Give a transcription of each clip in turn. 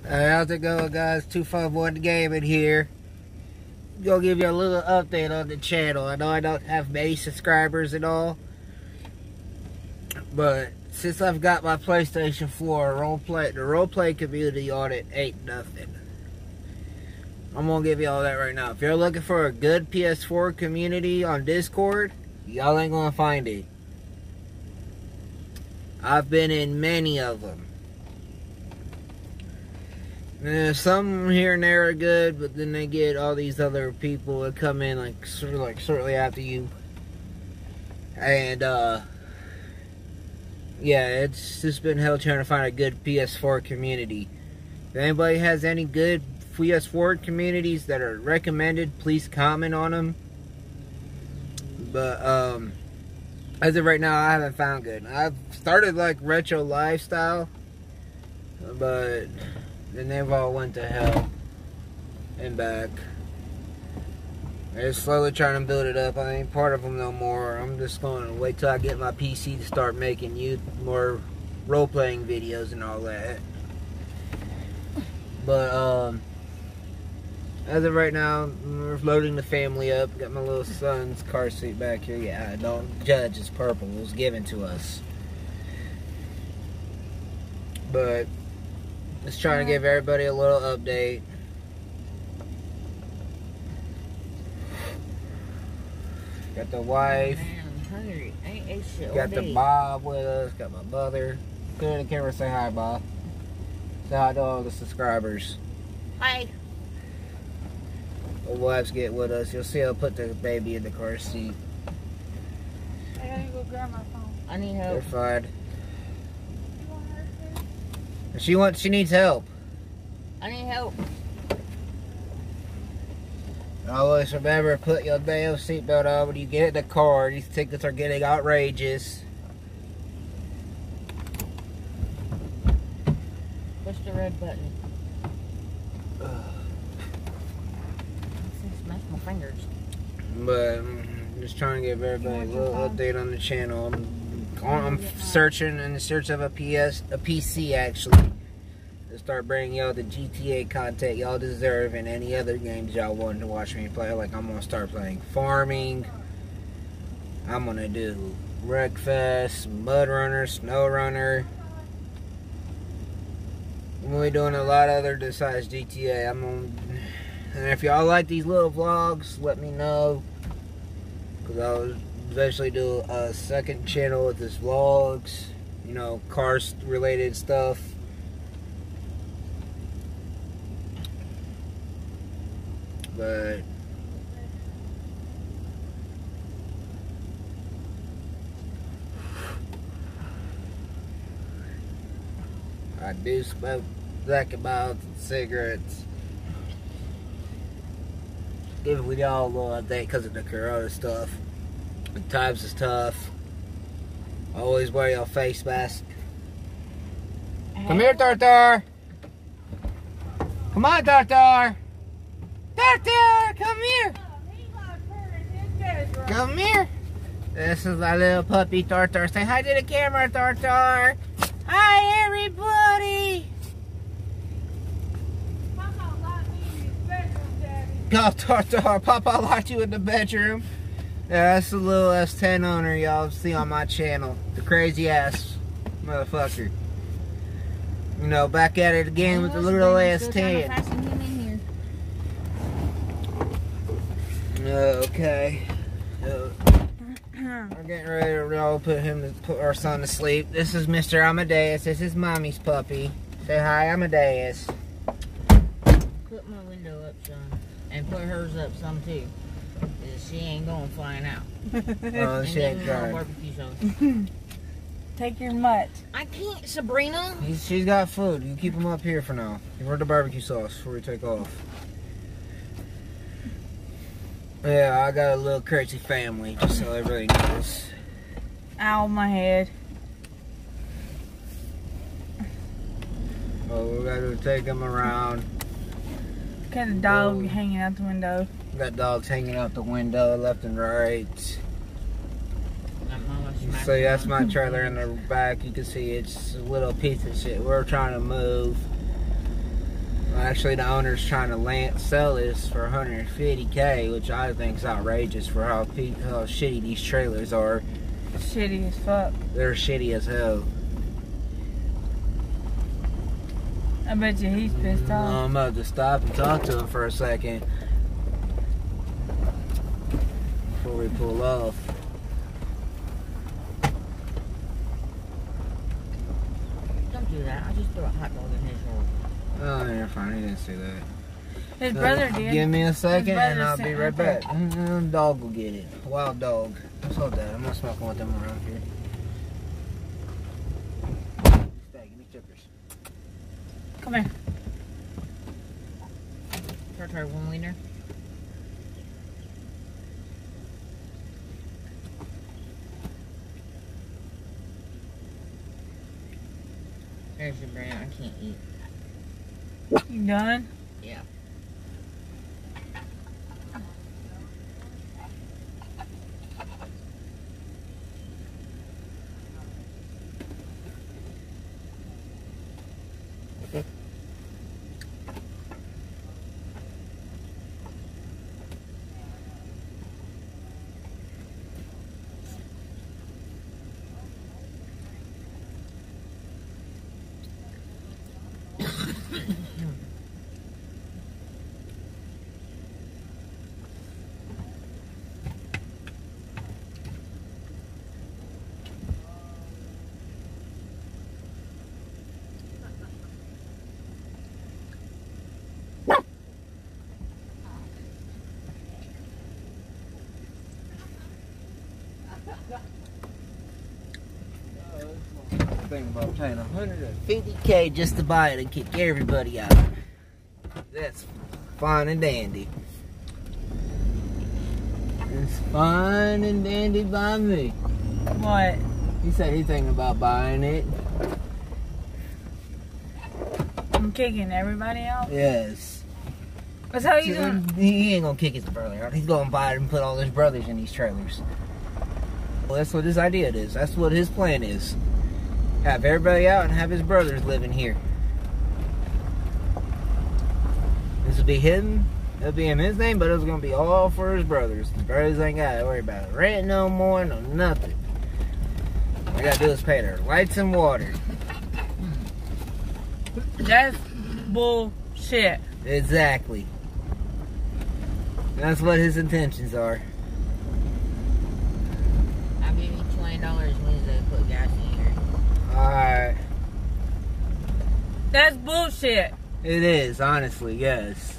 How's it going, guys? 251 Gaming here. Gonna give you a little update on the channel. I know I don't have many subscribers and all, but since I've got my PlayStation 4 the roleplay community on it ain't nothing. I'm gonna give you all that right now. If you're looking for a good PS4 community on Discord, y'all ain't gonna find it. I've been in many of them. Some here and there are good, but then they get all these other people that come in like shortly after you. And yeah, it's just been hell trying to find a good PS4 community. If anybody has any good PS4 communities that are recommended, please comment on them. But as of right now, I haven't found good. I've started like Retro Lifestyle, but then they've all went to hell and back. They're slowly trying to build it up. I ain't part of them no more. I'm just going to wait till I get my PC to start making more role-playing videos and all that. But as of right now, we're loading the family up. Got my little son's car seat back here. Yeah, don't judge. It's purple. It was given to us. But just trying to give everybody a little update. Got the wife. Man, I'm hungry. I ain't ate shit all Got the day. Bob with us. Got my mother. Go to the camera, say hi, Bob. Say hi to all the subscribers. Hi. The wives get with us. You'll see I'll put the baby in the car seat. I gotta go grab my phone. I need They're help. fine. You want her to? She needs help. I need help. Always remember, put your damn seatbelt on when you get in the car. These tickets are getting outrageous. Push the red button. Smash my fingers. But just trying to give everybody a little update on the channel. I'm searching in the search of a PC actually, to start bringing y'all the GTA content y'all deserve and any other games y'all want to watch me play. Like I'm gonna start playing farming. I'm gonna do Wreckfest, Mud Runner, Snow Runner. I'm gonna be doing a lot other besides GTA. And if y'all like these little vlogs, let me know, because I'll eventually do a second channel with this vlogs, you know, cars related stuff. But I do smoke Black and Milds and cigarettes. Giving y'all a little update because of the corona stuff. The times is tough. Always wear your face mask. Come here, Tartar. Come on, Tartar. Tartar, come here. Come here. This is my little puppy, Tartar. Say hi to the camera, Tartar. Hi, everybody. Papa locked me in his bedroom, Daddy. Go, Tartar. Papa locked you in the bedroom. Yeah, that's the little S10 owner y'all see on my channel. The crazy ass motherfucker. You know, back at it again with the little S10. Okay. We're getting ready to put our son to sleep. This is Mr. Amadeus. This is Mommy's puppy. Say hi, Amadeus. Put my window up some. And put hers up some too. 'Cause she ain't going flying out. Oh, she ain't driving. Barbecue sauce. Take your mutt. I can't, Sabrina. She's got food. You keep him up here for now. Give her the barbecue sauce before we take off. Yeah, I got a little crazy family, just so everybody knows. Ow, my head. Oh, we gotta take them around. Got a dog hanging out the window. Got dogs hanging out the window left and right. That mama smacked So me that's on. my trailer in the back. You can see it's a little piece of shit. We're trying to move. Actually, the owner's trying to sell this for $150K, which I think is outrageous for how shitty these trailers are. Shitty as fuck. They're shitty as hell. I bet you he's pissed off. I'm about to stop and talk to him for a second before we pull off. Don't do that. I just threw a hot dog in his yard. Oh, you're fine. He didn't say that. His brother did. Give me a second and I'll be sent right it. back. Dog will get it. Wild dog. What's up, Dad? I'm not smoking with them around here. Stay, give me chippers. Come here. Try one wiener. There's your brain. I can't eat. You done? Yeah. Think about paying $150K just to buy it and kick everybody out. That's fine and dandy. It's fine and dandy by me. What? He said he's thinking about buying it. I'm kicking everybody out? Yes. That's how you doing? He ain't gonna kick his brother out. He's gonna buy it and put all his brothers in these trailers. Well, that's what his idea is. That's what his plan is. Have everybody out and have his brothers living here. This will be hidden. It'll be in his name, but it's gonna be all for his brothers. His brothers ain't gotta worry about rent no more, no nothing. All I gotta do is pay their lights and water. That's bullshit. Exactly. That's what his intentions are. I'll give you $20 Wednesday to put gas in here. Alright. That's bullshit. It is, honestly, yes.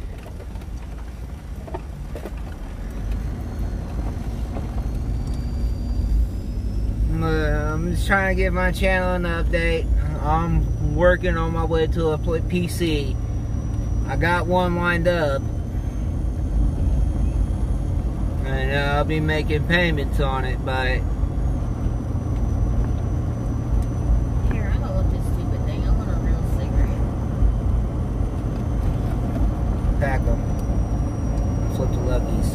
I'm just trying to give my channel an update. I'm working on my way to a PC. I got one lined up. And I'll be making payments on it, but Here, I'm gonna look this stupid thing. I want a real cigarette. pack them. Flip the luggies.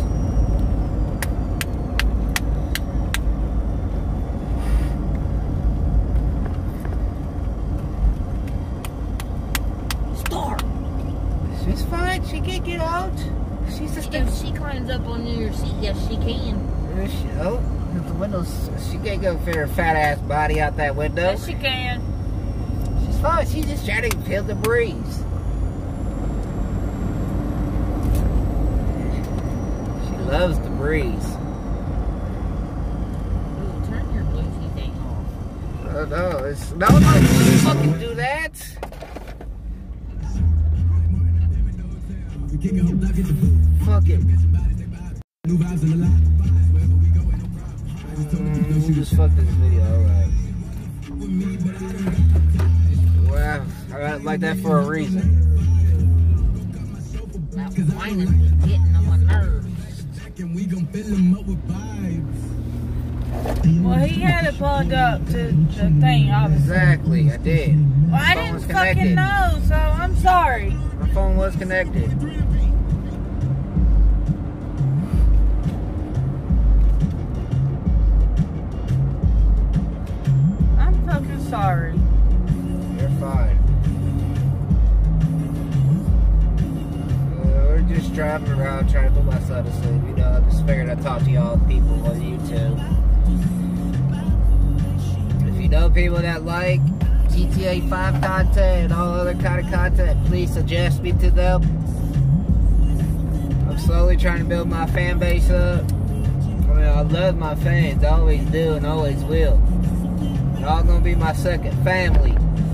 Start. She's fine. She can get out. She's just If she climbs up on your seat, yes, she can. Oh, the windows. She can't go fit her fat ass body out that window. Yes, she can. She's fine. She's just trying to feel the breeze. She loves the breeze. Ooh, turn your Bluetooth thing off. Oh, no, it's no, you fucking do that. Fuck it. Just fuck this video, alright. Wow, I got it like that for a reason. That whining is getting on my nerves. Well, he had it plugged up to the thing, obviously. Exactly, I did. Well, I Phone didn't was fucking connected. know, so I'm sorry. My phone was connected. I'm fucking sorry. You're fine. driving around trying to put my son to sleep. You know, I just figured I'd talk to y'all people on YouTube. If you know people that like GTA 5 content and all other kind of content, please suggest me to them. I'm slowly trying to build my fan base up. I mean, I love my fans. I always do and always will. Y'all gonna be my second family.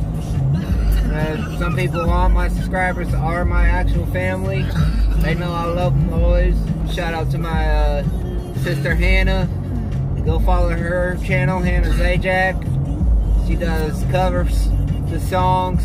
Some people want my subscribers are my actual family. They know I love them always. Shout out to my sister Hannah. Go follow her channel, Hannah Zajac. She does covers to songs.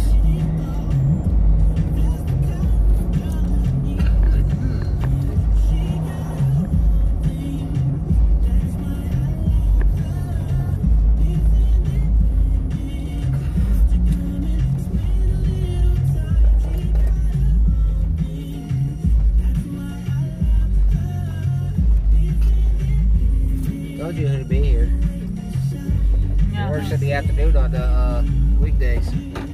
Told you who to be here. Yeah. Works in the afternoon on the weekdays.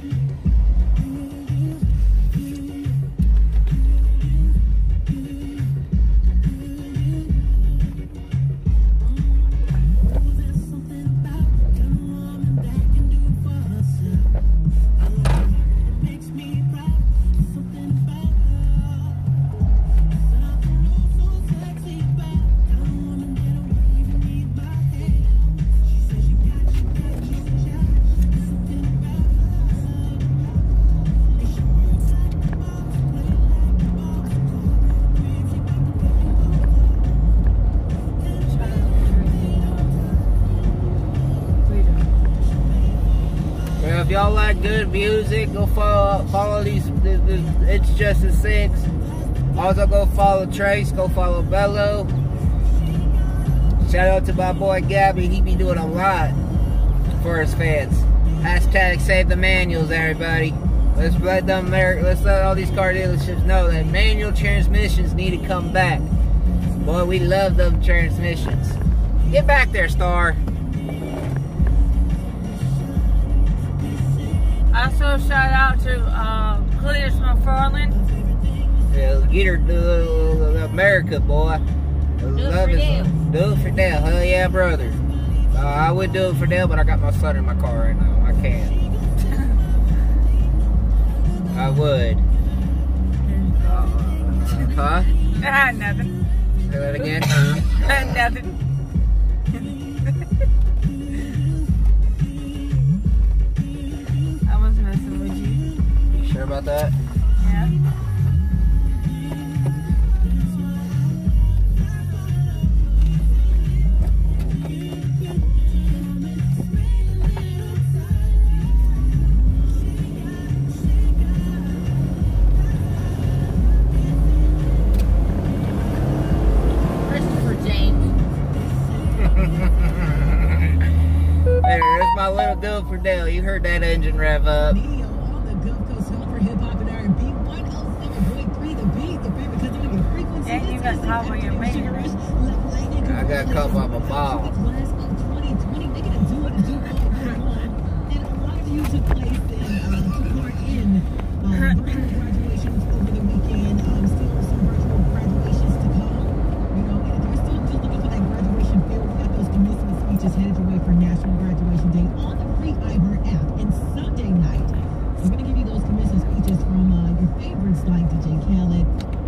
If y'all like good music, go follow these. It's Just a Six. Also, go follow Trace. Go follow Bello. Shout out to my boy Gabby. He be doing a lot for his fans. Hashtag save the manuals, everybody. Let's let all these car dealerships know that manual transmissions need to come back. Boy, we love them transmissions. Get back there, Star. Also, shout out to Cletus McFarland. Yeah, get her to America, boy. Do it for them. Do it for them. Hell yeah, brother. I would do it for them, but I got my son in my car right now. I can't. I would. Huh? Nothing. Say that again? Nothing. I was messing with you. You sure about that? Yeah. Christopher James. There's my little dude for Dale. You heard that engine rev up. And you got top of your main. I got caught by my ball. Headed away for National Graduation Day on the free Ivor app. And Sunday night, we're going to give you those commencement speeches from your favorites like DJ Khaled.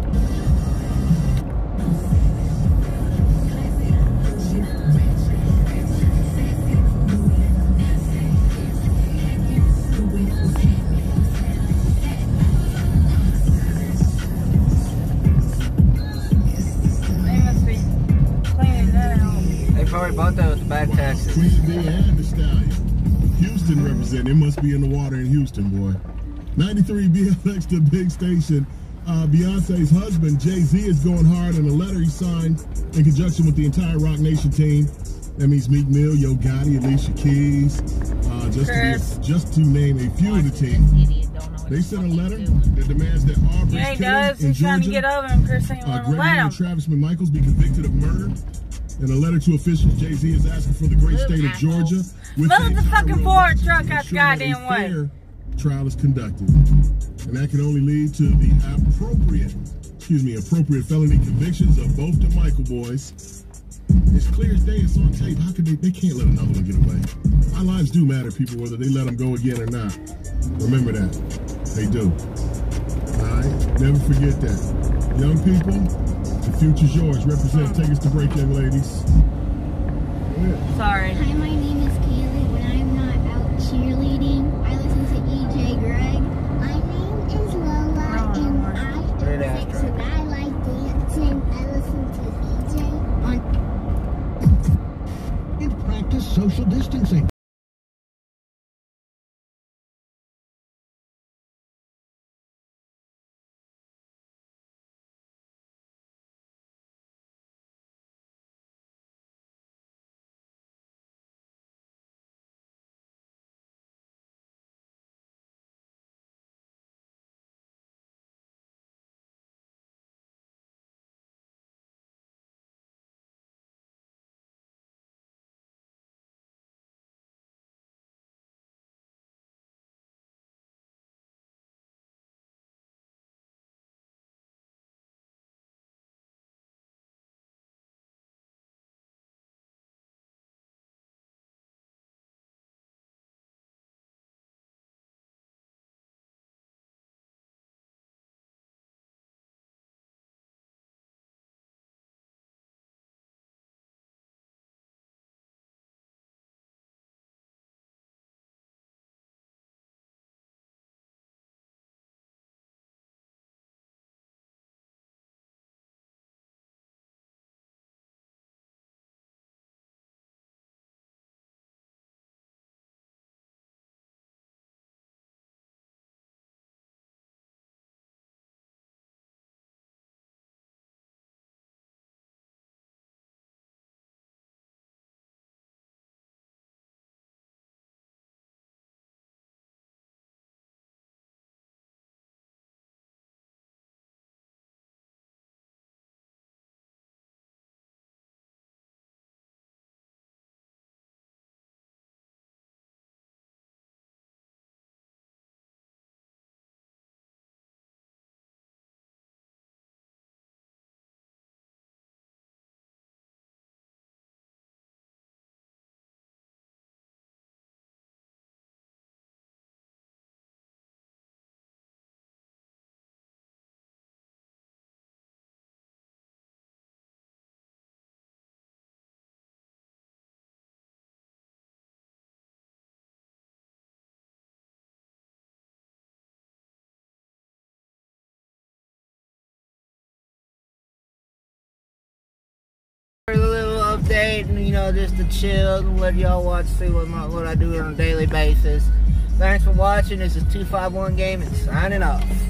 They must be cleaning that out. They probably bought that with the back taxes. Queen Bee and the Stallion. Houston representing. It must be in the water in Houston, boy. 93 BLX, the big station. Beyonce's husband, Jay-Z, is going hard in a letter he signed in conjunction with the entire Rock Nation team. That means Meek Mill, Yo Gotti, Alicia Keys, just to name a few of the team. They sent a letter that demands that Aubrey's Yeah, he killer does. in He's trying to Georgia, get over him. Chris ain't want to Gregory let and him. Travis McMichaels be convicted of murder. In a letter to officials, Jay-Z is asking for the great state of Georgia. Move the fucking Ford truck out the goddamn way. Fair trial is conducted. And that can only lead to the appropriate appropriate felony convictions of both the Michael boys. It's clear as day. It's on tape. How could they can't let another one get away. Our lives do matter, people, whether they let them go again or not. Remember that. They do. All right? Never forget that. Young people, the future's yours. Represent. Take us to break, young ladies. Sorry. Hi, my name is Kaylee. When I'm not out cheerleading, I listen to EJ Greg. My name is Lola, and I'm 6, and I like dancing. I listen to EJ on... And practice social distancing. A little update, and just to chill and let y'all watch, see what I do on a daily basis. Thanks for watching. This is 251 Gaming signing off.